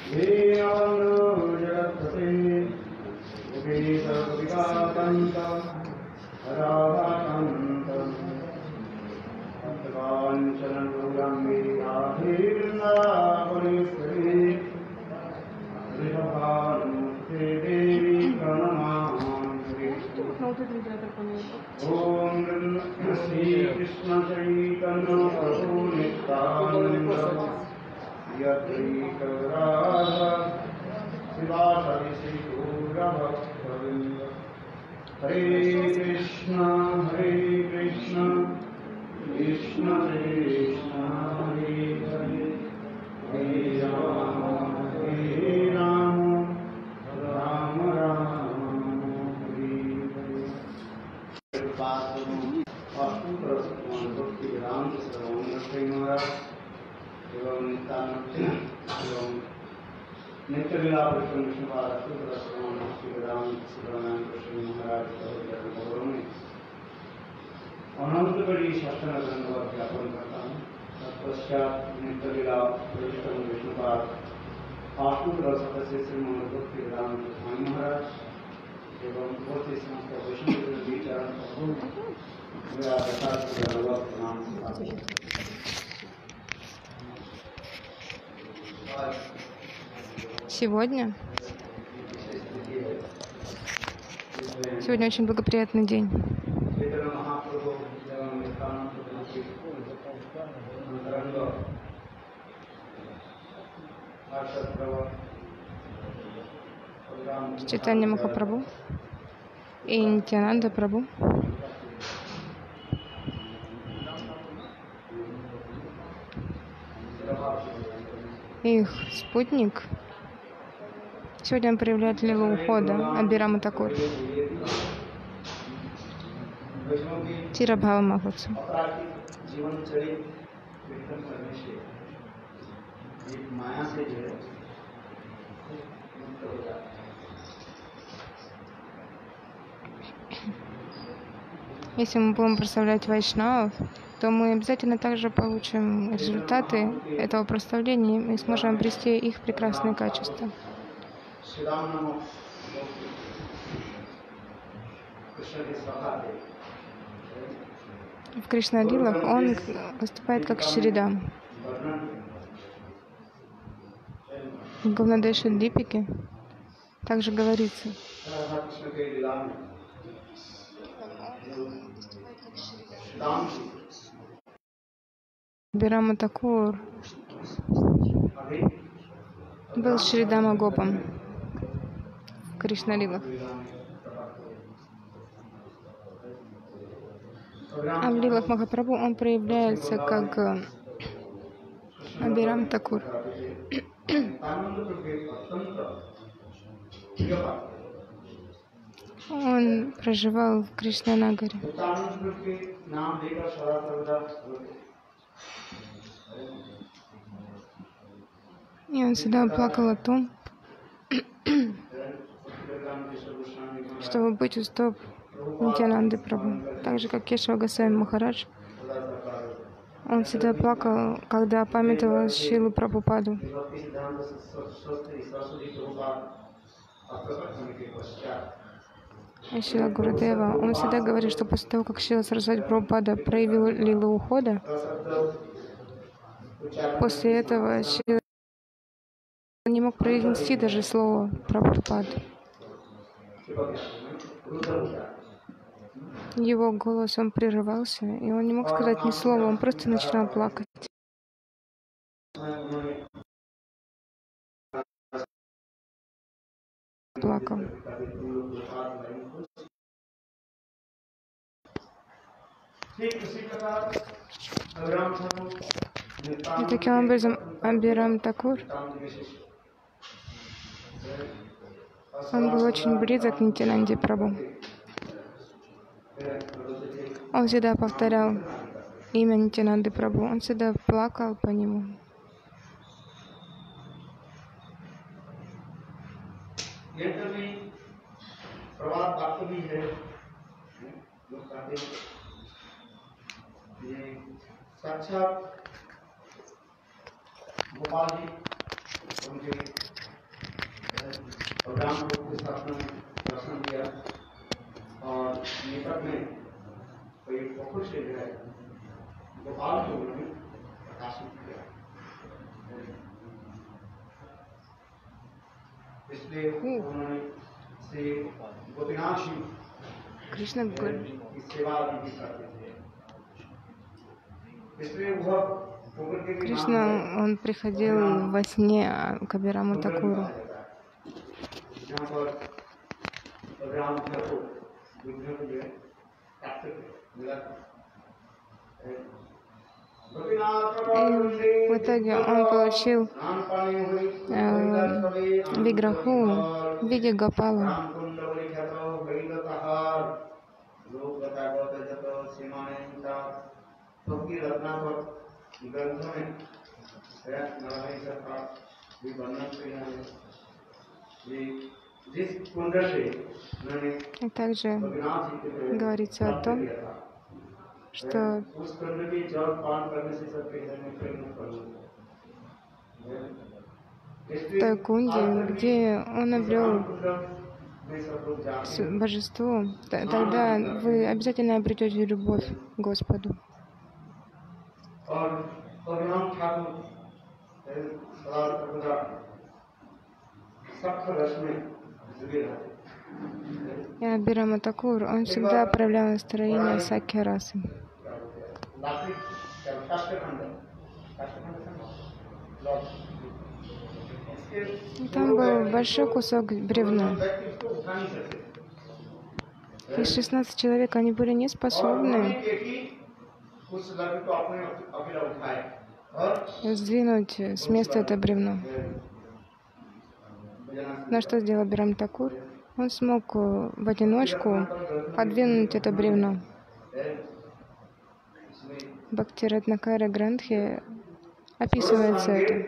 Om Shri Krishna Chaitanya Prabhu Nityananda Yadvaita Radha Srivasadi Sri Gaura Bhaktavinda Hare Krishna Krishna Krishna Hare Hare Hare Rama Rama Rama Hare Hare अनंतकरी शासन धन्यवाद ज्ञापन करता हूँ। तत्पश्चात नित्यलीला वरिष्ठ विष्णुपाद आशुद्र सदस्य श्री मनोभक्ति वेदांत स्वामी महाराज एवं उपस्थित समस्त वैष्णव विचारण मेरा धन्यवाद प्रणाम। Сегодня очень благоприятный день. Чайтанья Махапрабху и Нитьянанда Прабху их спутник сегодня проявляет лилу ухода Абхирама Такур Тирабхава Махотсав. Если мы будем прославлять вайшнавов, то мы обязательно также получим результаты этого прославления и сможем обрести их прекрасные качества. В Кришна-лилах он выступает как Шридам. В Гавнадеши Дипике также говорится, Абхирама Такур был Шридама Гопом в Кришна-лилах. А в лилах Махапрабху он проявляется как Абхирам Такур. Он проживал в Кришнанагаре. И он всегда плакал о том, чтобы быть у стоп Нитьянанды Прабху. Так же, как Кешава Госвами Махарадж, он всегда плакал, когда памятовал Шрилу Прабхупаду. И Шрила Гурудева, он всегда говорит, что после того, как Шрила Сарасвати Прабхупада проявил лилу ухода, после этого Шрила не мог произнести даже слово Прабхупад. Его голос, он прерывался, и он не мог сказать ни слова, он просто начинал плакать. Плакал. И таким образом Абхирам Такур, он был очень близок к Нитьянанде Прабху. Он всегда повторял имя Нитьянанды Прабху, он всегда плакал по нему. इसलिए उन्होंने श्री गोपीनाथ जी Кришна говорит. की सेवा भी करते थे। इसलिए वह प्रकृति के नाम Кришна, он приходил во сне к Абираму Такуру. यहाँ पर अब्राहम ठाकुर बुद्ध को जो है प्राप्त मिला। И в итоге он получил виграху в виде Гопала. И также говорится о том, что в той кунде, где он обрел божество, тогда вы обязательно обретете любовь к Господу. И Абирама Такур, он всегда проявлял настроение Сакья расы. И там был большой кусок бревна. И 16 человек, они были не способны сдвинуть с места это бревно. Но что сделал Абирам Такур? Он смог в одиночку подвинуть это бревно. В Бхакти-Ратнакара Грантхе описывается это.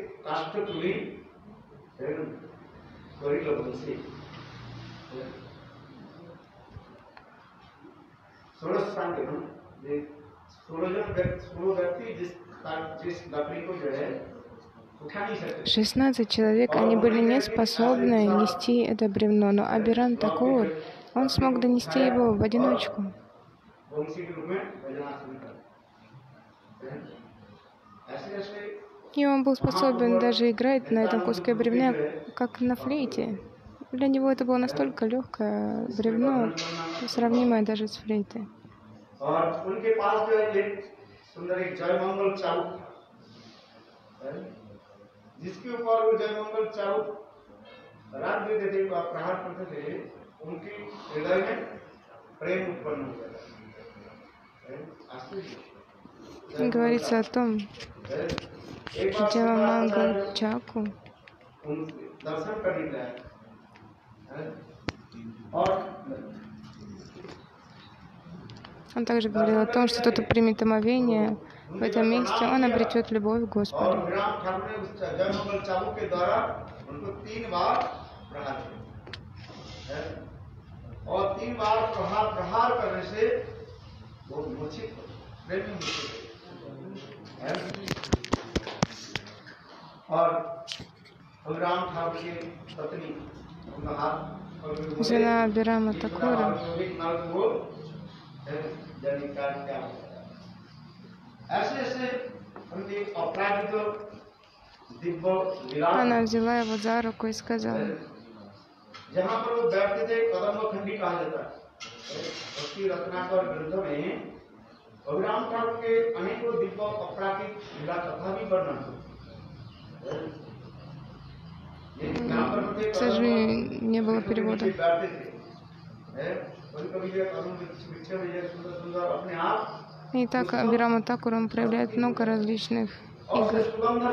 «16 человек, они были не способны нести это бревно, но Абирам Такур, он смог донести его в одиночку. И он был способен даже играть на этом куске бревна, как на флейте. Для него это было настолько легкое бревно, сравнимое даже с флейтой. जिसके ऊपर वो जयमंगल चाउर रात देते थे, प्रहार करते थे, उनके हृदय में प्रेम उत्पन्न हो जाता है। Говорится о том, что Джавамангал Чаку दर्शन करने जाए और он также говорил о том, что кто-то примет омовение в этом месте, он обретет любовь к Господу. Жена Абирама Такура, она взяла его за руку и сказала: к сожалению, не было перевода. Итак, Абирама Такур, он проявляет много различных игр.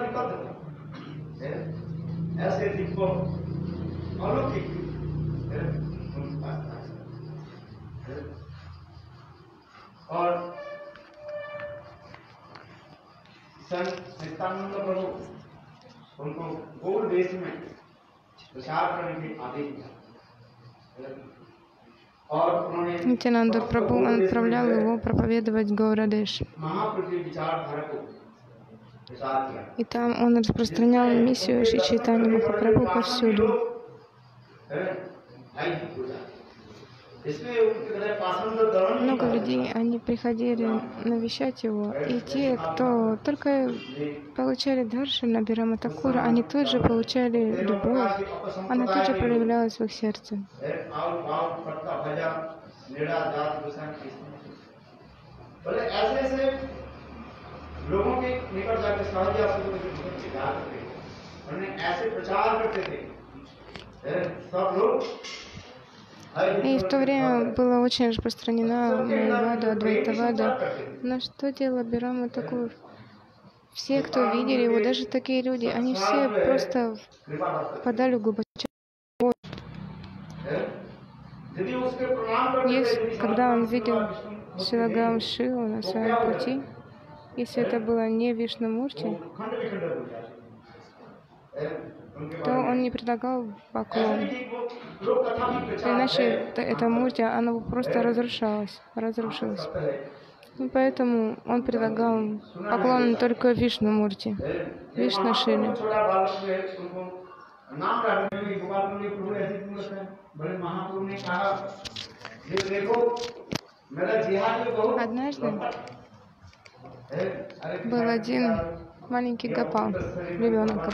Нитянанда Прабху, он отправлял его проповедовать Гаурадеш. И там он распространял миссию Шри Чайтанья Махапрабху повсюду. Много людей, они приходили навещать его, и те, кто только получали даршана Абхирама Такура, они тут же получали любовь, она тут же проявлялась в их сердце. И в то время была очень распространена Майявада, Адвайтавада. Но что делал Абхирама Такур? Все, кто видели его, даже такие люди, они все просто впадали в глубочайшую боль. Когда он видел Шилаграм Шиву на своем пути, если это было не Вишнумурти, то он не предлагал поклон. Иначе эта мурти, она просто разрушилась. И поэтому он предлагал поклон только Вишнумурти, Вишну-шиле. Однажды был один маленький Гопал, ребенок.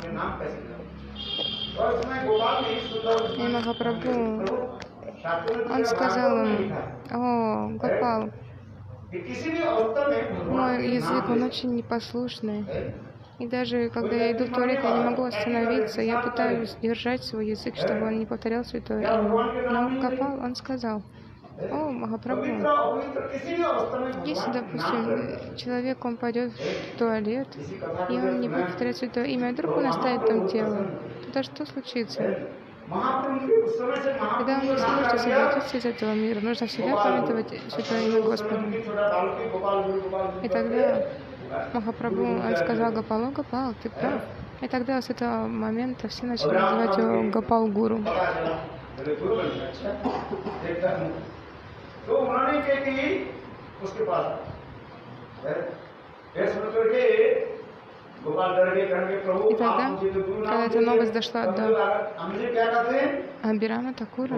И Махапрабху, он сказал ему: «О, Гопал, мой язык, он очень непослушный. И даже когда я иду в туалет, я не могу остановиться. Я пытаюсь держать свой язык, чтобы он не повторял святое имя». Но Гопал, он сказал: «О, Махапрабху, если, допустим, человек, он пойдет в туалет, и он не будет повторять святое имя, вдруг он оставит там тело, тогда что случится? Когда он не сможет освободиться из этого мира, нужно всегда памятовать святое имя Господа». И тогда Махапрабху, он сказал Гопалу: «Гопал, ты прав». И тогда с этого момента все начали называть его Гопал-гуру. И тогда, когда эта новость дошла до Абхирама Такура,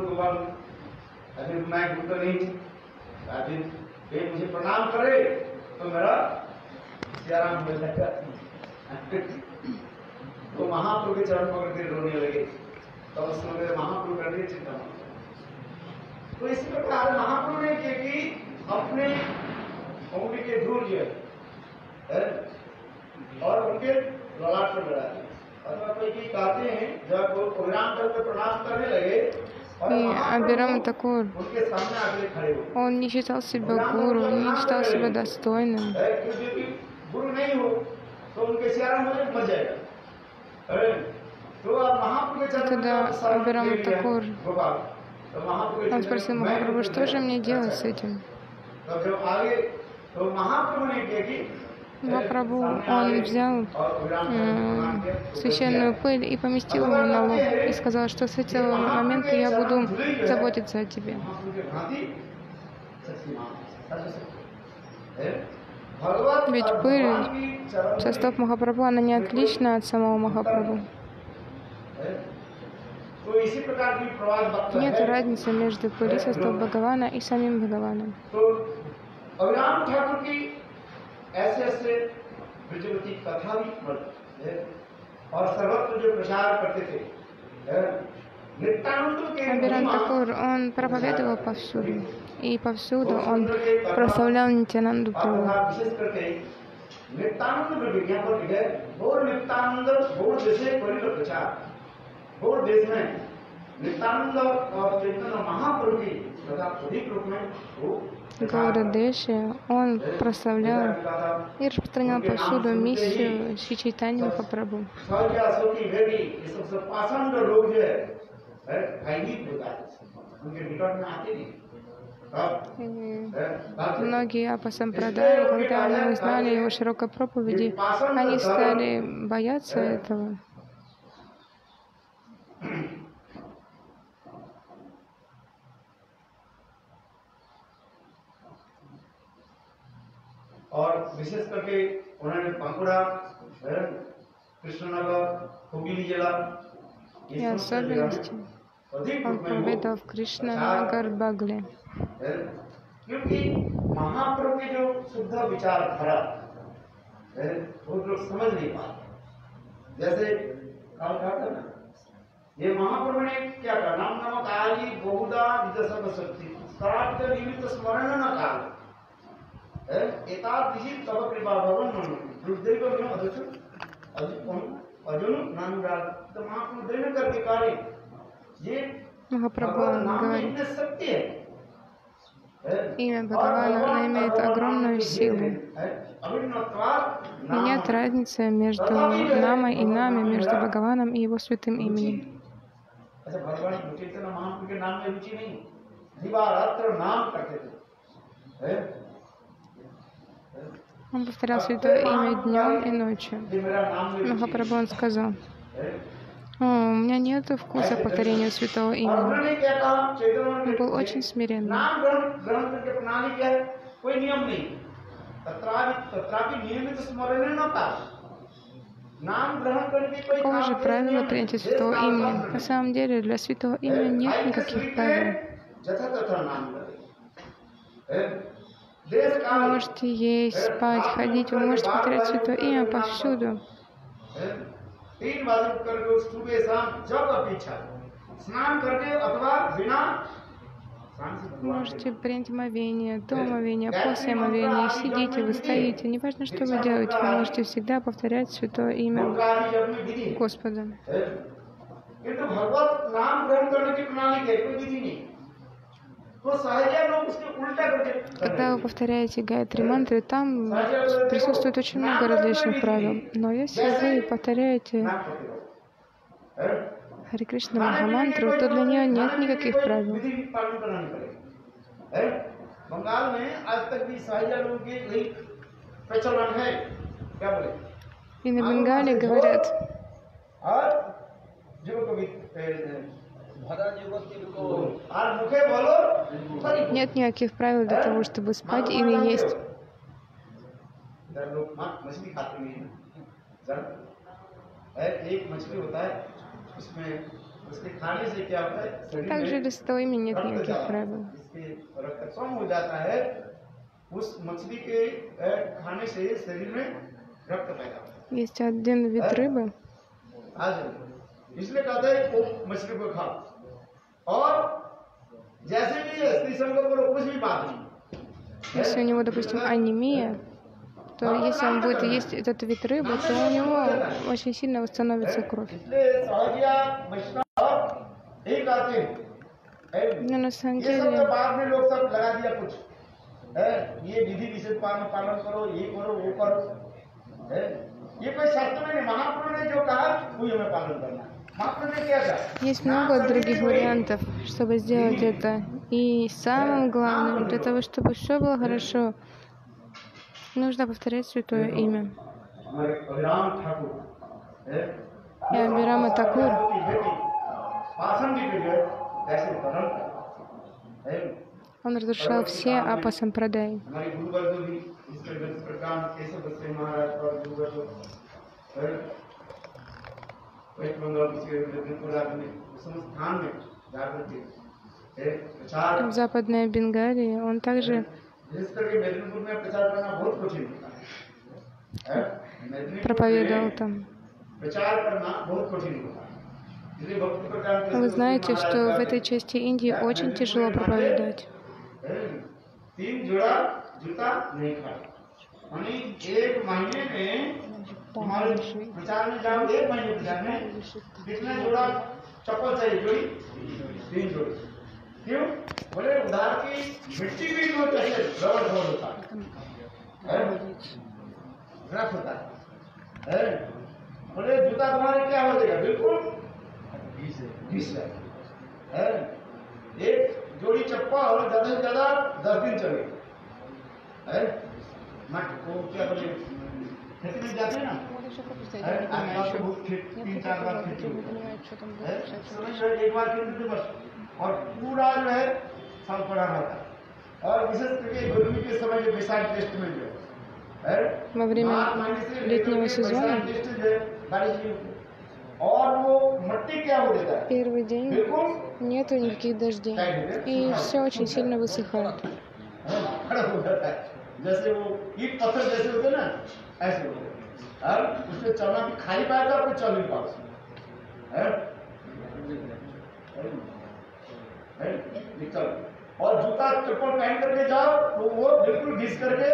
तो इसी प्रकार महाप्रभु ने किया कि अपने उंगली के धूल लिए और उनके ललाट पर लड़ा दिया। अथवा कोई कहते हैं जब वो प्रोग्राम करके प्रणाम करने लगे, и Абхирама Такур, उनके सामने आके खड़े हुए। он не считал себя гуру, он не считал себя достойным. क्योंकि गुरु नहीं हो तो उनके सियारा मुझे मच जाएगा। तो अब महाप्रभु के चरण Тогда Абхирама Такур, он спросил Махапрабху: «Что же мне делать с этим?» Махапрабху, он взял священную пыль и поместил ему на лоб и сказал, что с этого момента я буду заботиться о тебе. Ведь пыль, состав Махапрабху, она не отлична от самого Махапрабху. Нет разницы между пылью состав Бхагавана и самим Бхагаваном. Абхирам Такур, он проповедовал повсюду, и повсюду он прославлял Нитьянанду Прабху. Гаурадеши, он прославлял и распространял повсюду миссию Шри Чайтанья Махапрабху. Многие апасампрадаи, когда они узнали его широкой проповеди, они стали бояться этого. और विशेष करके उन्होंने बांकुड़ा, कृष्णनगर, हुगली जिला, и особенности अधिक Он रूप में हो проповедовал в Кришнанагар Багле. क्योंकि महाप्रभु के जो शुद्ध विचार धारा वो लोग समझ नहीं पाते। जैसे कहा था ना, ये महाप्रभु ने क्या कहा, नाम नमक आदि बहुधा विदसम शक्ति श्राद्ध निमित्त स्मरण न काल एतादृशी तव कृपा भवन मनु दुर्दैव में अर्जुन नानुराग। तो महाप्रभु दैव करके कार्य ये Махапрабху भगवान नाम में говорит, इतने सत्य है। имя Бхагавана имеет огромную силу. И нет разницы между намой и нами, между Бхагаваном и его святым именем. Он повторял святое имя днем и ночью. Махапрабху он сказал: «О, у меня нет вкуса к повторению святого имени». Он был очень смиренным. Какого же правила принятия святого имени? На самом деле для святого имени нет никаких правил. Вы можете есть, спать, ходить, вы можете повторять святое имя повсюду. Вы можете принять омовение, до омовения, после омовения, сидите, вы стоите, неважно, что вы делаете, вы можете всегда повторять святое имя Господа. Когда вы повторяете Гайатри мантры, там присутствует очень много различных правил. Но если вы повторяете Хари Кришна Махамантру, то для нее нет никаких правил. И на Бенгале говорят: нет никаких правил для того, чтобы спать или есть. Также для святого имени нет никаких правил. Есть один вид рыбы, если у него, допустим, анемия, то если он будет есть этот вид рыбы, то у него очень сильно восстановится кровь. Но на самом деле есть много других вариантов, чтобы сделать это. И самым главным, для того, чтобы все было хорошо, нужно повторять святое имя. И Абирама Такур, он разрушал все апасампрадай. В Западной Бенгалии он также проповедовал там. Вы знаете, что в этой части Индии очень тяжело проповедовать. बोले जूता तुम्हारे क्या हो जाएगा, बिल्कुल 20 एक जोड़ी चप्पल और ज्यादा से ज्यादा 10 दिन चले। मत को क्या बोले, खेती में जाते हैं ना, तीन चार बार खेती एक बार खेती बस, और पूरा जो है साल पड़ा रहता है। और विशेष करके गर्मी के समय जो बैसाख टेस्ट में जो Во время летнего сезона первый день нету никаких дождей. И все очень сильно высыхает. खड़ा हो जाता है जैसे वो ईट पत्थर जैसे होते हैं ना ऐसे होते हैं और उसमें चलना भी खाली पाया तो आपको चल नहीं पाओ निकल और जूता चप्पल पहन करके जाओ तो वो बिल्कुल घिस करके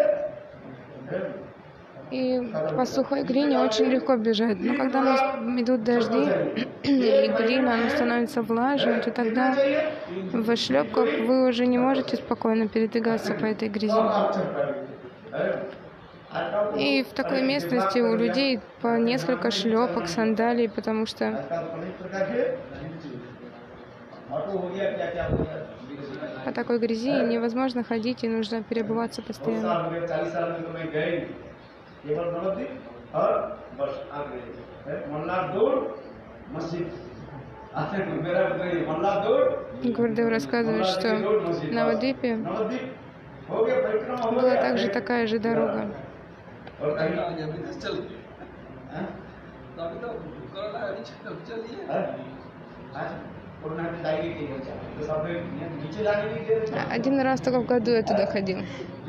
И по сухой глине очень легко бежать. Но когда идут дожди, и глина она становится влажной, то тогда в шлепках вы уже не можете спокойно передвигаться по этой грязи. И в такой местности у людей по несколько шлепок, сандалий, потому что по такой грязи невозможно ходить и нужно переобуваться постоянно. Гурдев рассказывает, что в Навадвипе была также такая же дорога. Один раз только в году я туда ходил.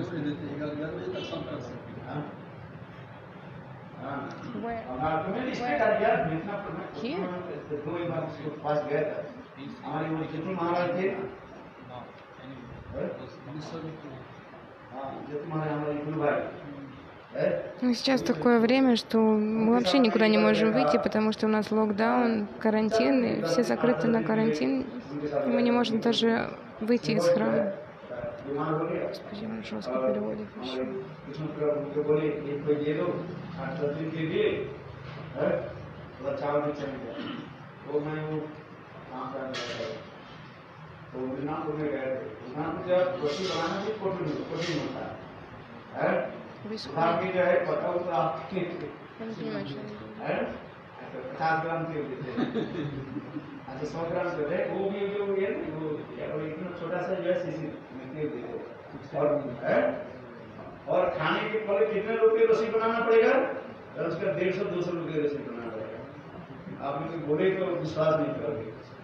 Ну, сейчас такое время, что мы вообще никуда не можем выйти, потому что у нас локдаун, карантин, и все закрыты на карантин, и мы не можем даже выйти из храма. Господи, он жестко переводит вообще. भाग के जो है पता उस आपके 50 ग्राम तेल देते हैं अच्छा 100 ग्राम तेल है वो भी जो है वो इतना छोटा सा जो है सीसी में तेल देते हैं और खाने के पहले कितने रुपए रसीद बनाना पड़ेगा उसका 150-200 रुपए रसीद बनाना पड़ेगा आपने कोई बोले तो विश्वास नहीं करोगे.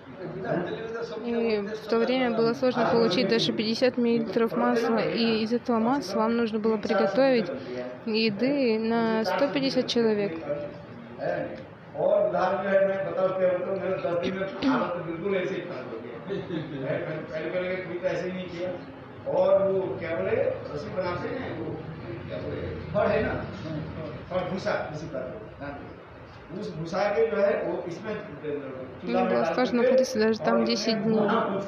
И в то время было сложно получить даже 50 мл масла, и из этого масла вам нужно было приготовить еды на 150 человек. Мне было сложно находиться даже там 10 дней.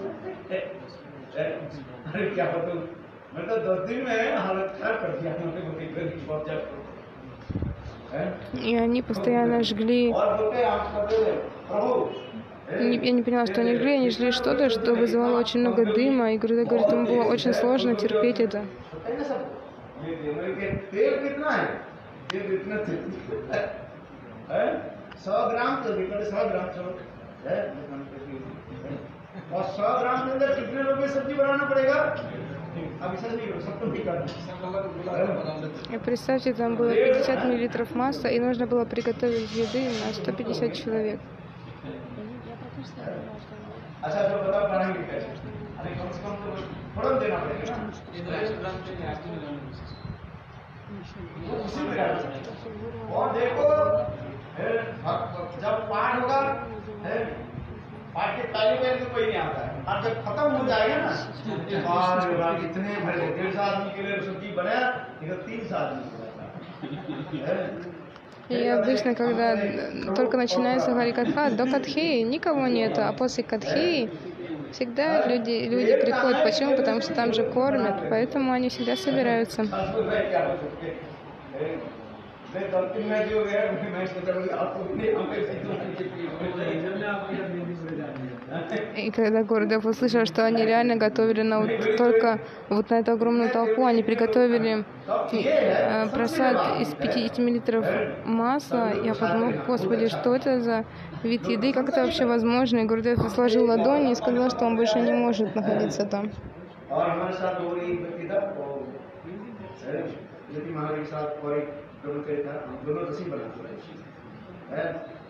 И они постоянно жгли. Я не поняла, что они жгли что-то, что вызывало очень много дыма. И говорит, ему было очень сложно терпеть это. И представьте, там было 50 мл масла, и нужно было приготовить еды на 150 человек. जब पाठ होगा पाठ के पहले पहले तो कोई नहीं आता है और जब खत्म हो जाएगा ना कितने भरे 150 आदमी के लिए सब्जी बनाया इधर 300 आदमी И обычно, когда только начинается Харикатха, до Катхи никого нету, а после Катхи всегда люди приходят. Почему? Потому что там же кормят, поэтому они всегда собираются. И когда Гурдев услышал, что они реально готовили только вот на эту огромную толпу, они приготовили просад из 50 мл масла, я подумала, Господи, что это за вид еды, как это вообще возможно? И Гурдев сложил ладони и сказал, что он больше не может находиться там.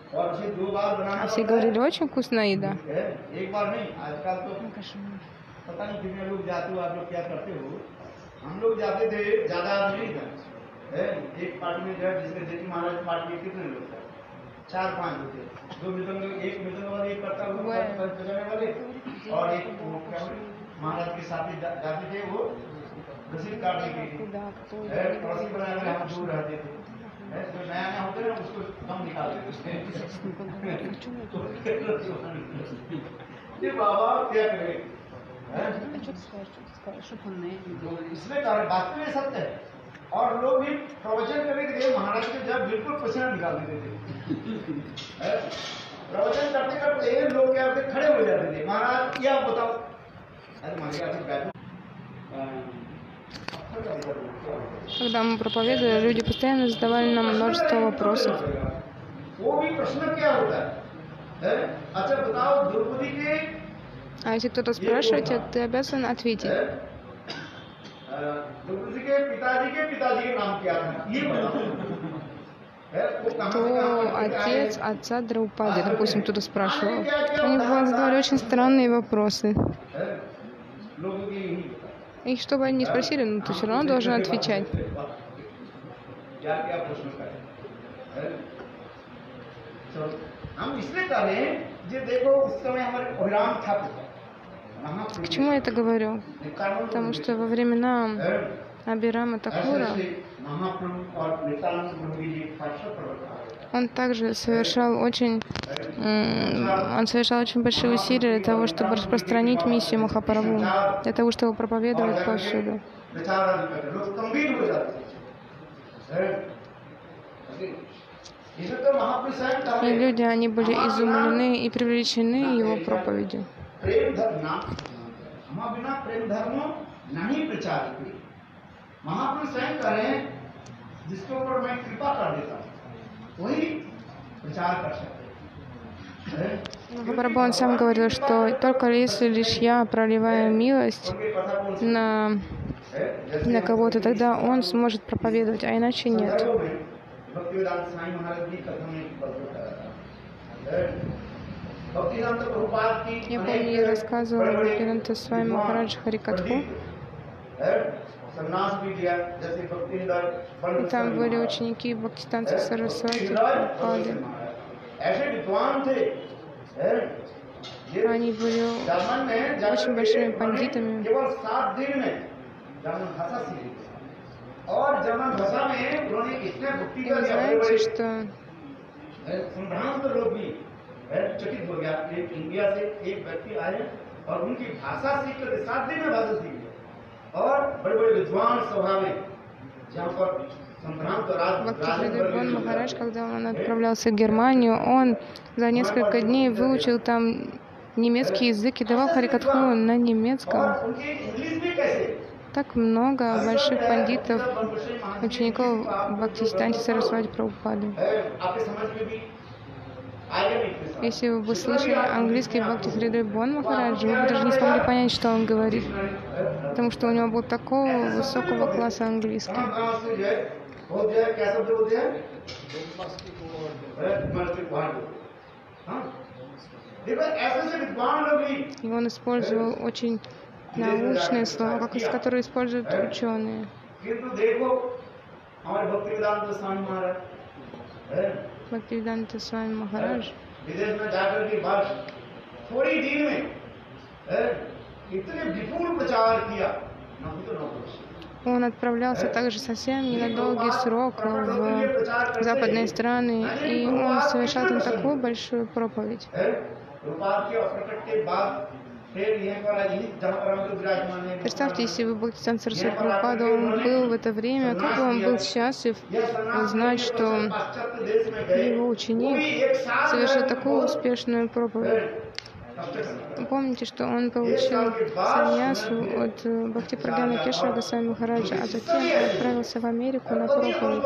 और उसे 2 बार बनाना А все पड़ता है। говорили, очень вкусная еда. एक बार नहीं, आजकल तो पता नहीं कितने लोग जाते हो, आप लोग क्या करते हो। हम लोग जाते थे, ज्यादा आदमी नहीं था, एक पार्टी में गए जिसमें जेठी महाराज पार्टी में कितने लोग थे, 4-5 होते, 2 मृदंग, एक मृदंग वाले, एक करता बजाने वाले, और एक महाराज के साथ ही जाते थे वो रसीद काटने के लिए, रसीद बनाने में हम दूर रहते थे। जो नया नया होते हैं उसको कम निकाल देते थे। ये बाबा क्या करे, इसमें वास्तव में सत्य है। और लोग भी प्रवचन करने के लिए महाराज के जब बिल्कुल पसीना निकाल देते थे, प्रवचन करते करते लोग क्या करते, खड़े हो जाते थे, महाराज क्या बताओ, अरे महाराज बैठो। Когда мы проповедовали, люди постоянно задавали нам множество вопросов. А если кто-то спрашивает, ты обязан ответить. Кто отец отца Драупады, допустим, кто-то спрашивал. Они задавали очень странные вопросы. И что бы они ни спросили, но ты все равно должен отвечать. К чему я это говорю? Потому что во времена Абирама Такура он также совершал очень большие усилия для того, чтобы распространить миссию Махапрабху, для того, чтобы проповедовать повсюду. И люди, они были изумлены и привлечены его проповедью. Махапрабху он сам говорил, что только если лишь я проливаю милость на кого-то, тогда он сможет проповедовать, а иначе нет. Я помню, я рассказывала Бхактивиданта Свами Махарадж Харикатху. И там были ученики Бхактисиданта Сарасвати Прабхупады. Они были очень большими пандитами. И вы знаете, что चकित हो गया, एक इंडिया से एक व्यक्ति आए और उनकी भाषा सीख कर 7 दिन में भाषा सीख गए और बड़े-बड़े विद्वान सभा में जहाँ पर संभ्रांत Бхактивиданта Махарадж, когда он отправлялся в Германию, он за несколько дней выучил там немецкий язык и давал харикатху на немецком. Так много больших пандитов, учеников Бхактисиданти Сарасвати Прабхупады. Если вы бы слышали английский Бхакти Хридайбон Махараджа, вы бы даже не смогли понять, что он говорит, потому что у него был такого высокого класса английский. И он использовал очень научные слова, которые используют ученые. Бхактивиданта Свами Махарадж он отправлялся также совсем ненадолгий срок в западные страны, и он совершал там такую большую проповедь. Представьте, если бы Бхактисиданта Сарасвати Прабхупада он был в это время, как бы он был счастлив узнать, что его ученик совершил такую успешную проповедь. Помните, что он получил саньясу от Бхакти-Прагьяна Кешава Госвами Махараджа, а затем отправился в Америку на проповедь.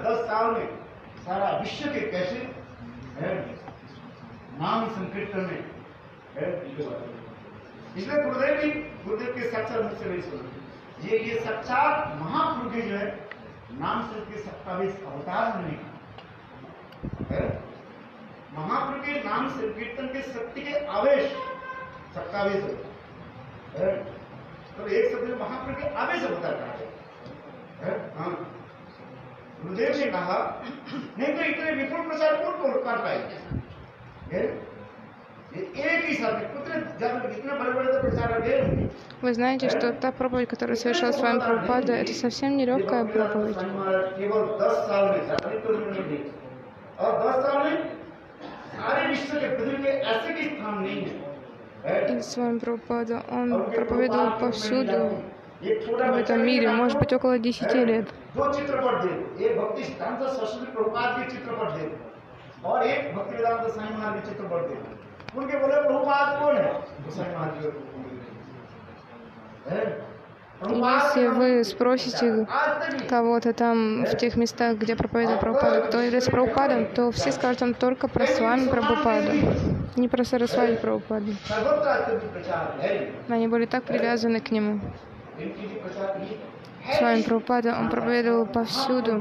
इसलिए गुरुदेव के साक्षात मुख से नहीं सुना, ये साक्षात महाप्रभु के जो है नाम से 27 अवतार में लिखा है। महाप्रभु के नाम से कीर्तन के शक्ति के आवेश सबका आवेश होता है। तो एक शब्द में महाप्रभु के आवेश होता है। हाँ, गुरुदेव ने कहा नहीं तो इतने विपुल प्रचार कौन कर पाएंगे? एक ही साथ इतने बड़े-बड़े तो प्रचारक हैं। Вы знаете, что та проповедь, которую совершал с вами Прабхупада, это совсем не легкая проповедь. केवल 10 साल में जाति तो नहीं दी और 10 साल में सारे विश्व के पृथ्वी में ऐसे भी स्थान नहीं है। И с вами Прабхупада, он проповедовал повсюду в этом мире, может быть, около 10 лет. दो चित्रपट दे, एक भक्ति सिद्धांत सरस्वती प्रभुपाद के चित्रपट दे और एक भक्तिवेदांत साईं महाराज के चित्रपट दे। उनके बोले प्रभुपाद कौन है? साईं महाराज के। Если вы спросите кого-то там в тех местах, где проповедует Прабхупада, кто является Прабхупадом, то все скажут вам только про с вами Прабхупаду, не про Сарасвати Прабхупаду. Они были так привязаны к нему. С вами Прабхупада, он проповедовал повсюду.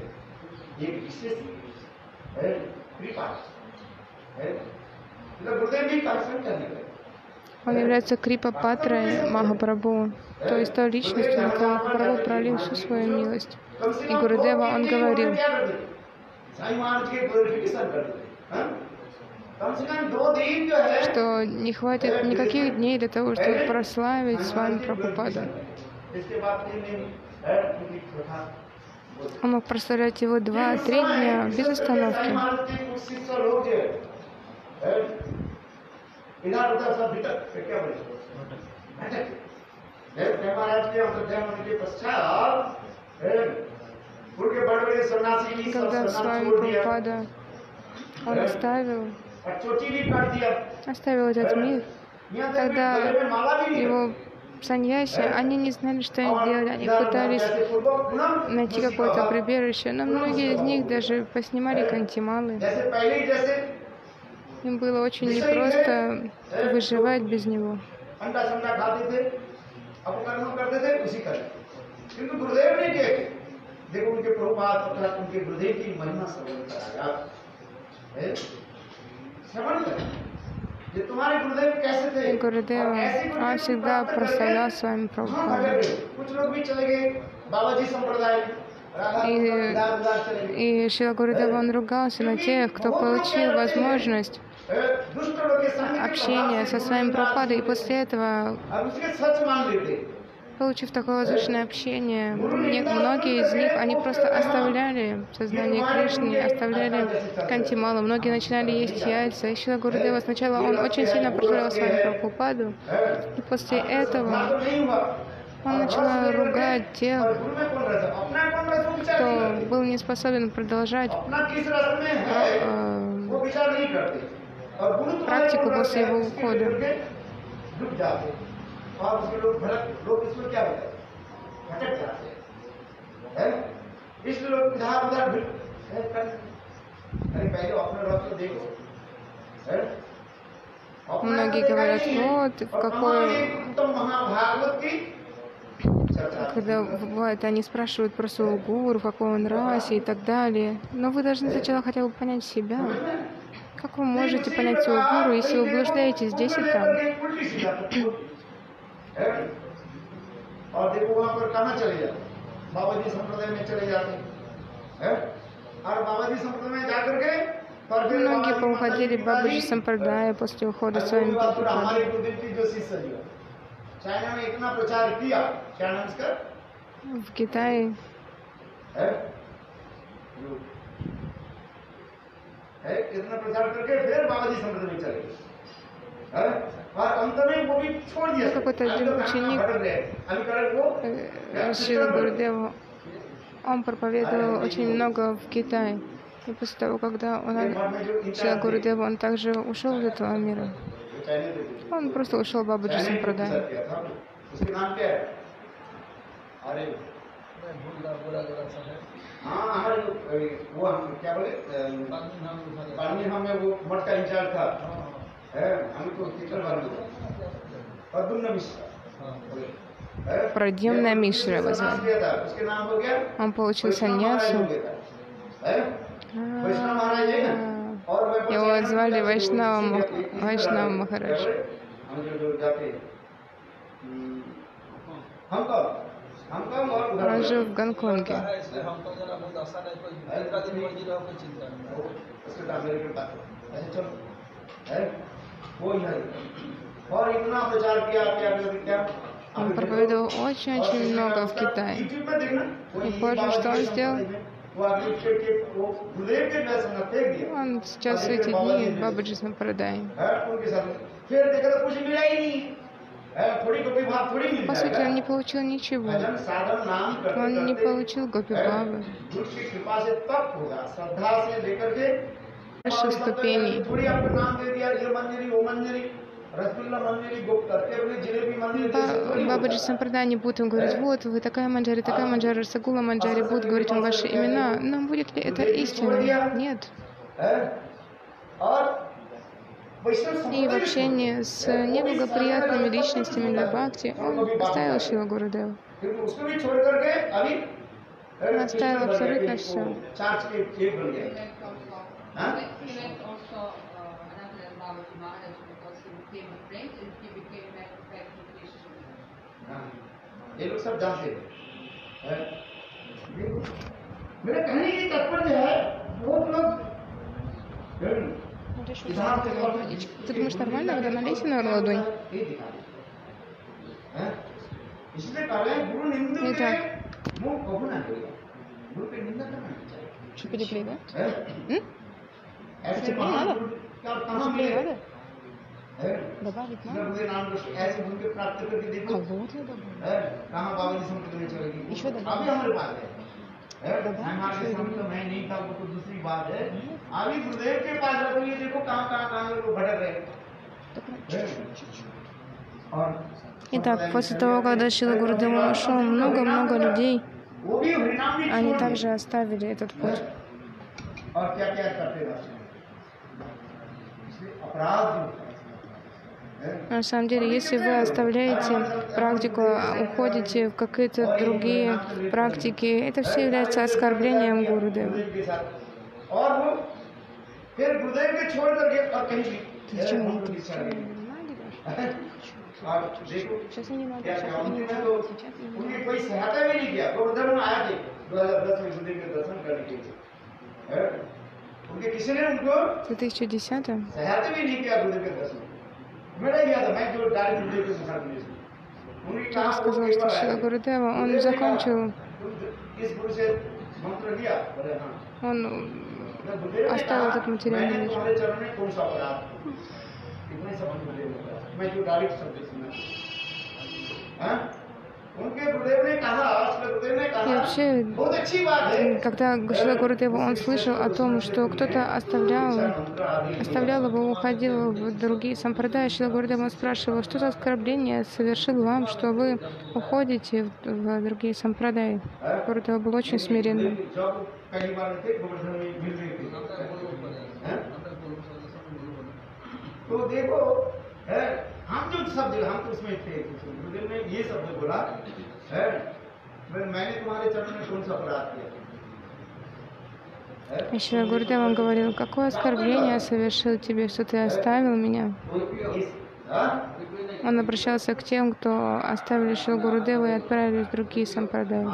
Он является Крипа Патрой Махапрабху, то есть той личностью, на кого Махапрабху пролил всю свою милость. И Гурудева он говорил, что не хватит никаких дней для того, чтобы прославить с вами Прабхупаду. Он мог прославлять его 2-3 дня без остановки. Когда с вами Прабхупада он оставил этот мир, тогда его саньяси, они не знали, что им делать, они пытались найти какое-то прибежище, но многие из них даже поснимали кантималы. Им было очень непросто выживать без него. И Гурудева, он всегда прославлял с вами Прабхупаду. И Шрила Гурудева, он ругался на тех, кто получил возможность общения со своим Прабхупадой, и после этого, получив такое возвышенное общение, многие из них, они просто оставляли сознание Кришны, оставляли кантималу, многие начинали есть яйца. И Шрила Гурудева сначала он очень сильно прославлял с вами Прабхупаду, и после этого он начал ругать тех, кто был не способен продолжать практику после его ухода. Многие говорят, вот, когда бывает, они спрашивают про своего гуру, в какой он расе и так далее. Но вы должны сначала хотя бы понять себя. Как вы можете понять своего гуру, если вы блуждаете здесь и там? Многие поуходили в Бабаджи Сампрадая после ухода с вами Прабхупады. В Китае какой-то один ученик Шрила Гурудева, он проповедовал очень много в Китае. И после того, когда Шрила Гурудева, он также ушел из этого мира. Он просто ушел в Бабаджи Сампрадай. Прадьюмна Мишра его звали. Он получил саньясу. Его звали Вайшнава Махарадж. Он жил в Гонконге. Он проповедовал очень-очень много в Китае. И позже что он сделал? Он сейчас в эти дни в Бабаджи Сампрадай. По сути, он не получил ничего. Он не получил Гопи Бабы. Высших ступеней. Бабаджи Сампрадай не будет им говорить: вот вы такая манджари, Расагула манджари, будут говорить вам ваши имена. Но будет ли это истина? Нет. И в общении с неблагоприятными личностями для бхакти он оставил Шрила Гурудева. Он оставил абсолютно все. ये लोग सब जानते हैं। मेरे कहने की तात्पर्य है बहुत लोग Ты думаешь, нормально, когда налейся на ладонь? Итак. Что, потеплее, да? Потеплее надо? Потеплее надо? Добавить надо? Кого-то добавить? Еще добавить? Итак, после того, когда Шрила Гурудева ушел, много-много людей, они также оставили этот путь. На самом деле, если вы оставляете практику, уходите в какие-то другие практики, это все является оскорблением Гурудева. Ты чему? Сейчас я не надо, сейчас я не надо, В 2010 я сказал, что Шрила Гурудева, он закончил, он оставил этот материальный мир. И вообще, когда Шрила Гурудева, он слышал о том, что кто-то оставлял его, уходил в другие сампрадаи, Шрила Гурудева спрашивал, что за оскорбление совершил вам, что вы уходите в другие сампрадаи. Гурудева был очень смиренным. हम तो उसमें थे, गुरुदेव ने ये शब्द बोला है, मैंने तुम्हारे चरण में कौन सा अपराध किया? Шрила Гурудева говорил: какое оскорбление совершил тебе, что ты оставил меня? Он обращался к тем, кто оставили Шрилу Гурудева и отправились в другие сампрадаи.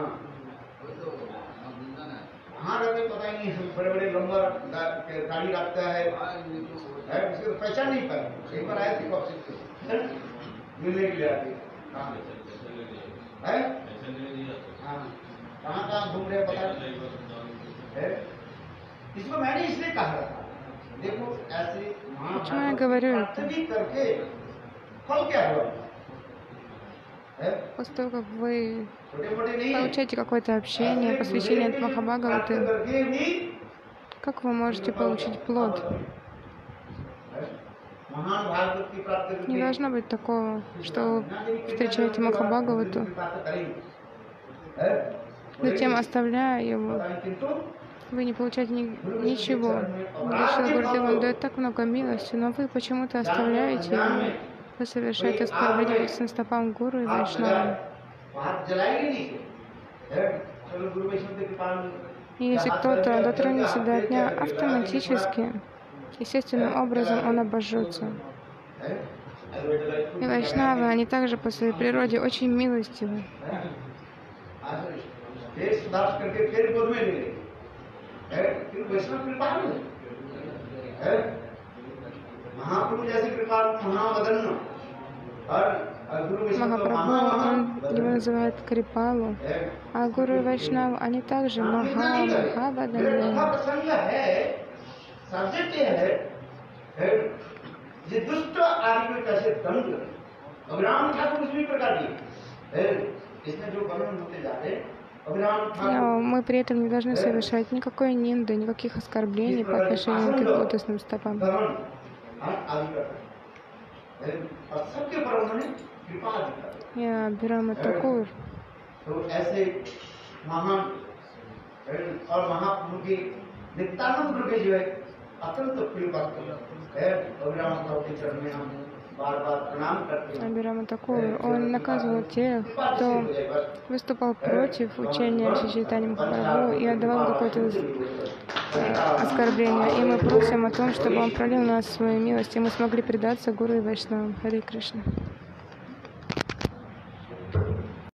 पहचान नहीं पाए, एक बार आए थे मिलने के लिए आते हैं, कहाँ घूम रहे पता है। इसको मैंने इसलिए कहा था, देखो ऐसे महाभारत करके फल क्या हुआ? После того, как вы получаете какое-то общение, посвящение от Махабхагаваты, как вы можете получить плод? Не должно быть такого, что вы встречаете Махабхагавату, затем оставляя его, вы не получаете ничего. Шрила Гурудева вам дает так много милости, но вы почему-то оставляете его. Вы совершаете оскорбление к стопам Гуру и Вайшнавам. И если кто-то дотронется до огня, автоматически, естественным образом он обожжется. И вайшнавы, они также по своей природе очень милостивы. Махапрабху, его называют Крипалу, а гуру и вайшнавы, они также Махаваданья. Но мы при этом не должны совершать никакой нинды, никаких оскорблений по отношению к их лотосным стопам. Я Бирама Такур. Абхирама Такур, он наказывал тех, кто выступал против учения Шри Чайтаньи Махапрабху и отдавал какое-то оскорбление. И мы просим о том, чтобы он пролил на нас свою милость, и мы смогли предаться Гуру и Вайшнавам. Харе Кришна.